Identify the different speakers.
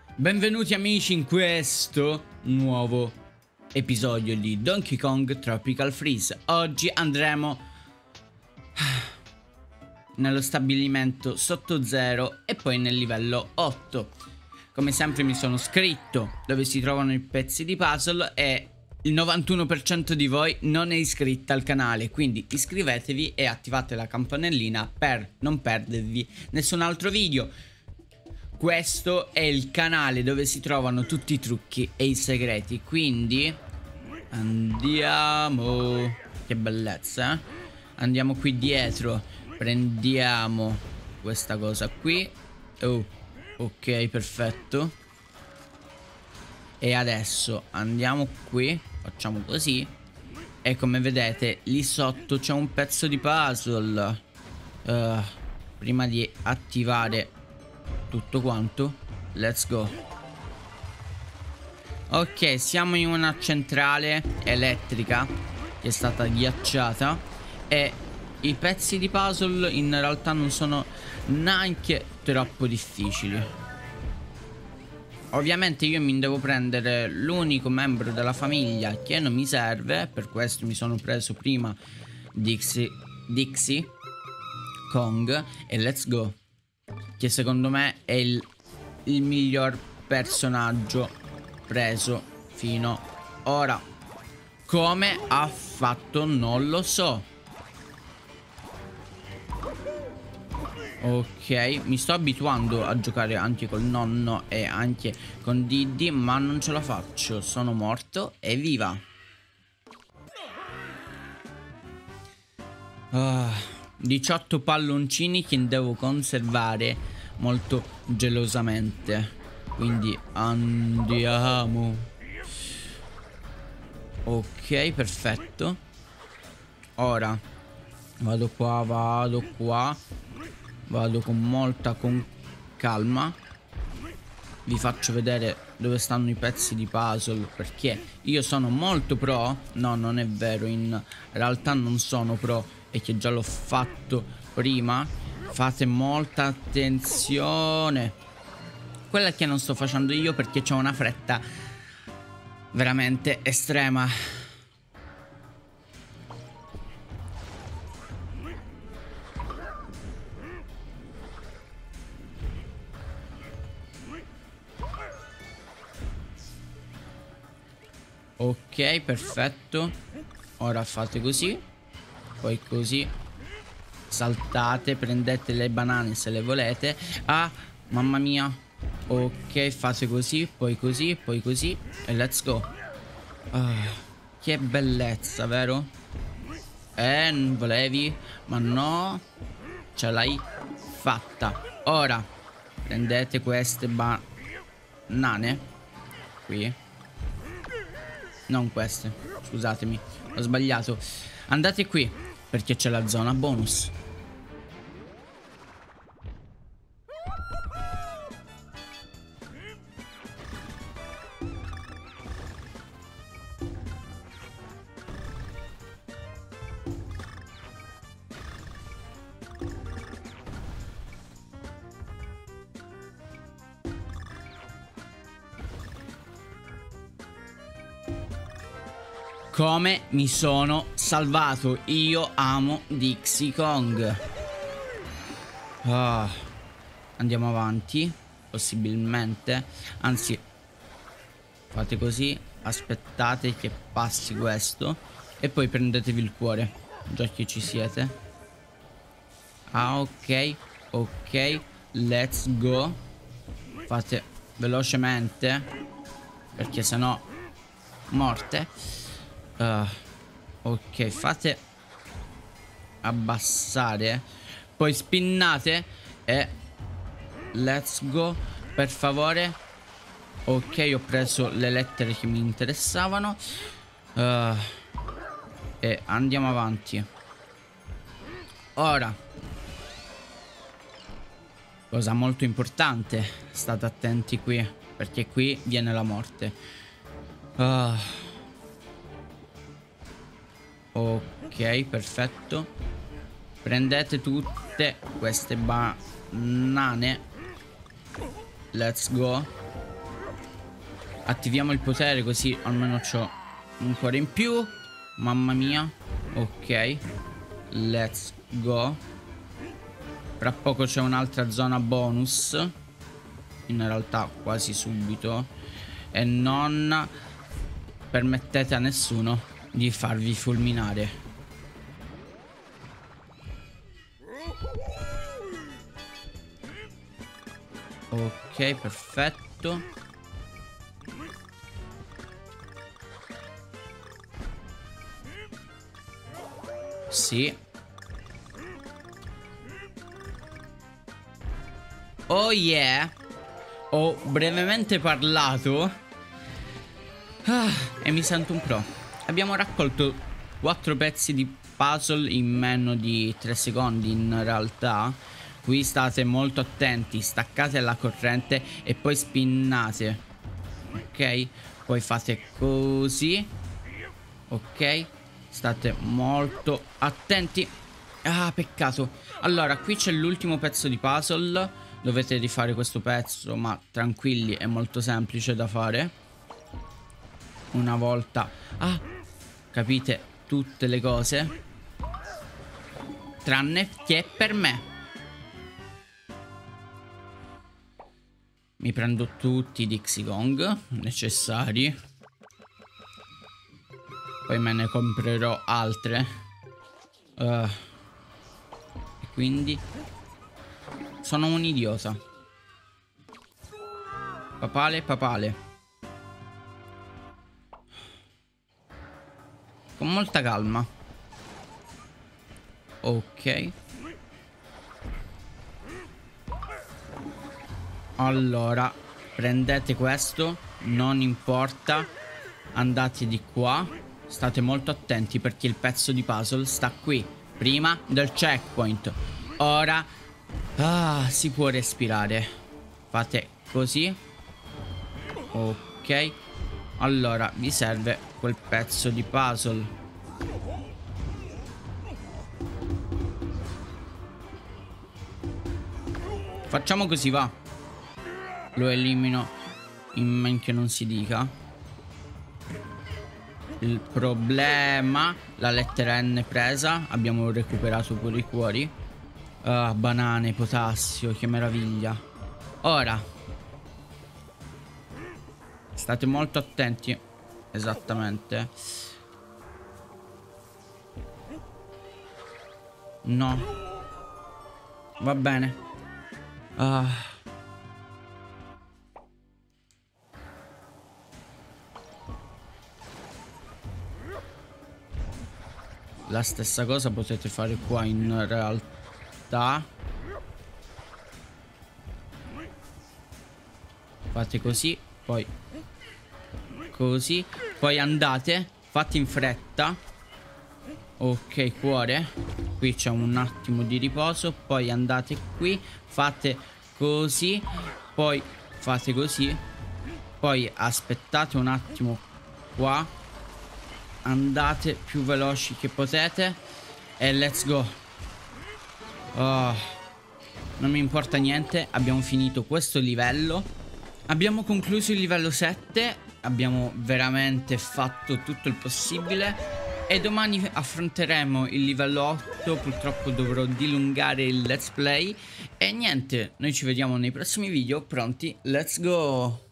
Speaker 1: Benvenuti amici in questo nuovo episodio di Donkey Kong Tropical Freeze. Oggi andremo nello stabilimento sotto zero e poi nel livello 8. Come sempre mi sono scritto dove si trovano i pezzi di puzzle e il 91% di voi non è iscritta al canale, quindi iscrivetevi e attivate la campanellina per non perdervi nessun altro video. Questo è il canale dove si trovano tutti i trucchi e i segreti, quindi andiamo. Che bellezza, eh? Andiamo qui dietro, prendiamo questa cosa qui. Oh, ok, perfetto. E adesso andiamo qui, facciamo così. E come vedete lì sotto c'è un pezzo di puzzle. Prima di attivare tutto quanto, let's go. Ok, siamo in una centrale elettrica che è stata ghiacciata e i pezzi di puzzle in realtà non sono neanche troppo difficili. Ovviamente io mi devo prendere l'unico membro della famiglia che non mi serve, per questo mi sono preso prima Dixie Kong e let's go, che secondo me è il miglior personaggio preso fino ora. Come ha fatto non lo so. Ok, mi sto abituando a giocare anche col nonno e anche con Diddy, ma non ce la faccio, sono morto e viva. 18 palloncini che devo conservare molto gelosamente, quindi andiamo. Ok, perfetto. Ora vado qua, vado con molta calma. Vi faccio vedere dove stanno i pezzi di puzzle, perché io sono molto pro. No, non è vero, in realtà non sono pro, e che già l'ho fatto prima. Fate molta attenzione. Quella che non sto facendo io perché c'ho una fretta veramente estrema. Ok, perfetto. Ora fate così, poi così, saltate, prendete le banane se le volete. Ah, mamma mia. Ok, fate così, poi così, poi così e let's go. Che bellezza, vero? Non volevi? Ma no, ce l'hai fatta. Ora prendete queste banane qui. Non queste, scusatemi, ho sbagliato. Andate qui, perché c'è la zona bonus. Come mi sono salvato. Io amo Dixie Kong. Andiamo avanti, possibilmente. Anzi, fate così, aspettate che passi questo e poi prendetevi il cuore, già che ci siete. Ok, ok, let's go. Fate velocemente, perché sennò morte. Ok, fate abbassare, poi spinnate e let's go, per favore. Ok, ho preso le lettere che mi interessavano. E andiamo avanti. Ora, cosa molto importante, state attenti qui, perché qui viene la morte. Ok, perfetto. Prendete tutte queste banane. Let's go. Attiviamo il potere così almeno c'ho un cuore in più. Mamma mia. Ok. Let's go. Fra poco c'è un'altra zona bonus. In realtà quasi subito. E non permettete a nessuno di farvi fulminare. Ok, perfetto. Sì. Oh yeah. Ho brevemente parlato e mi sento un pro. Abbiamo raccolto 4 pezzi di puzzle in meno di 3 secondi in realtà. Qui state molto attenti. Staccate la corrente e poi spinnate. Ok. Poi fate così. Ok. State molto attenti. Ah, peccato. Allora, qui c'è l'ultimo pezzo di puzzle. Dovete rifare questo pezzo, ma tranquilli, è molto semplice da fare. Una volta capite tutte le cose, tranne che per me. Mi prendo tutti i Dixie Gong necessari. Poi me ne comprerò altre. E quindi sono un idiota. Papale, papale. Con molta calma. Ok. Allora, prendete questo. Non importa. Andate di qua. State molto attenti perché il pezzo di puzzle sta qui, prima del checkpoint. Ora si può respirare. Fate così. Ok. Allora vi serve quel pezzo di puzzle. Facciamo così, va. Lo elimino in men che non si dica. Il problema, la lettera N presa. Abbiamo recuperato pure i cuori. Banane, potassio, che meraviglia. Ora state molto attenti. Esattamente. No. Va bene. La stessa cosa potete fare qua in realtà. Fate così, poi così, poi andate, fate in fretta. Ok, cuore. Qui c'è un attimo di riposo. Poi andate qui, fate così, poi fate così, poi aspettate un attimo qua. Andate più veloci che potete e let's go. Non mi importa niente. Abbiamo finito questo livello. Abbiamo concluso il livello 7. Abbiamo veramente fatto tutto il possibile. E domani affronteremo il livello 8. Purtroppo dovrò dilungare il let's play. E niente, noi ci vediamo nei prossimi video. Pronti? Let's go.